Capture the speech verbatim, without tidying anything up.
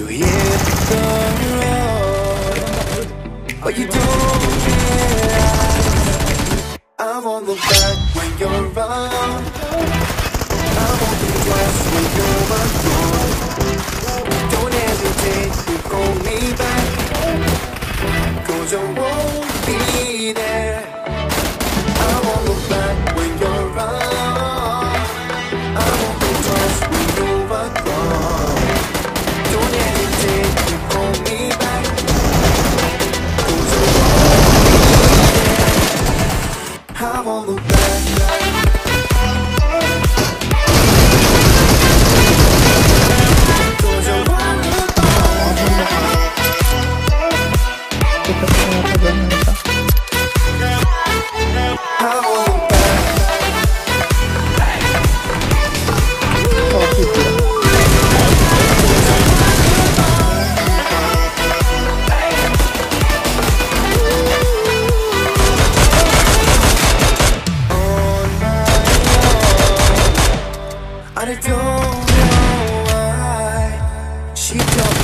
hit the road, but you don't realize I won't look back when you're around. I won't think twice when you're alone. Don't hesitate to call me back, 'cause I won't be there. I won't look back when you're around. I won't think twice when you're alone. Don't hesitate to call me back, 'cause I won't be there. I won't look back. I don't know why she told